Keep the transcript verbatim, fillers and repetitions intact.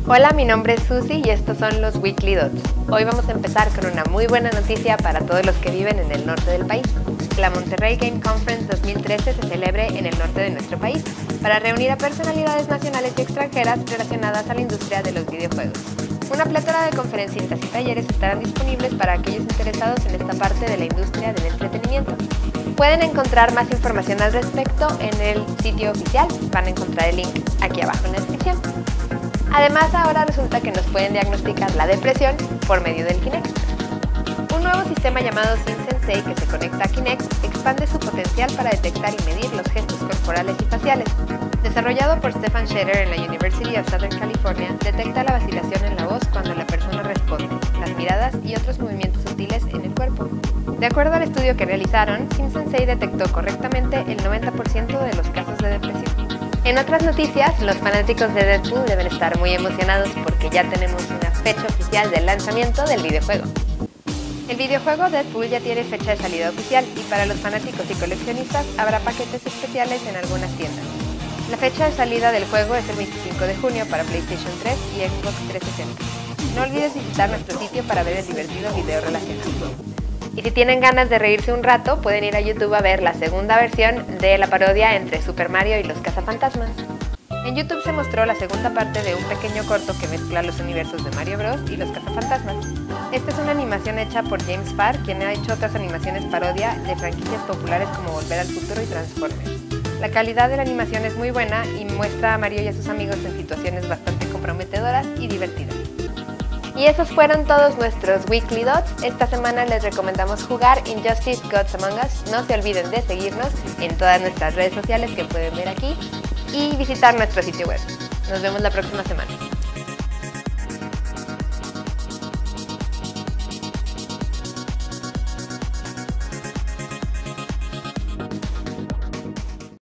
Hola, mi nombre es Susi y estos son los Weekly Dots. Hoy vamos a empezar con una muy buena noticia para todos los que viven en el norte del país. La Monterrey Game Conference dos mil trece se celebre en el norte de nuestro país para reunir a personalidades nacionales y extranjeras relacionadas a la industria de los videojuegos. Una plétora de conferencistas y talleres estarán disponibles para aquellos interesados en esta parte de la industria del entretenimiento. Pueden encontrar más información al respecto en el sitio oficial, van a encontrar el link aquí abajo en la descripción. Además, ahora resulta que nos pueden diagnosticar la depresión por medio del Kinect. Un nuevo sistema llamado SimSensei que se conecta a Kinect expande su potencial para detectar y medir los gestos corporales y faciales. Desarrollado por Stefan Shader en la University of Southern California, detecta la vacilación en la voz cuando la persona responde, las miradas y otros movimientos sutiles en el cuerpo. De acuerdo al estudio que realizaron, SimSensei detectó correctamente el noventa por ciento de los casos de depresión. En otras noticias, los fanáticos de Deadpool deben estar muy emocionados porque ya tenemos una fecha oficial del lanzamiento del videojuego. El videojuego Deadpool ya tiene fecha de salida oficial y para los fanáticos y coleccionistas habrá paquetes especiales en algunas tiendas. La fecha de salida del juego es el veinticinco de junio para PlayStation tres y Xbox trescientos sesenta. No olvides visitar nuestro sitio para ver el divertido video relacionado. Y si tienen ganas de reírse un rato, pueden ir a YouTube a ver la segunda versión de la parodia entre Super Mario y los cazafantasmas. En YouTube se mostró la segunda parte de un pequeño corto que mezcla los universos de Mario Bros. Y los cazafantasmas. Esta es una animación hecha por James Farr, quien ha hecho otras animaciones parodia de franquicias populares como Volver al Futuro y Transformers. La calidad de la animación es muy buena y muestra a Mario y a sus amigos en situaciones bastante comprometedoras y divertidas. Y esos fueron todos nuestros Weekly Dots. Esta semana les recomendamos jugar Injustice Gods Among Us. No se olviden de seguirnos en todas nuestras redes sociales que pueden ver aquí y visitar nuestro sitio web. Nos vemos la próxima semana.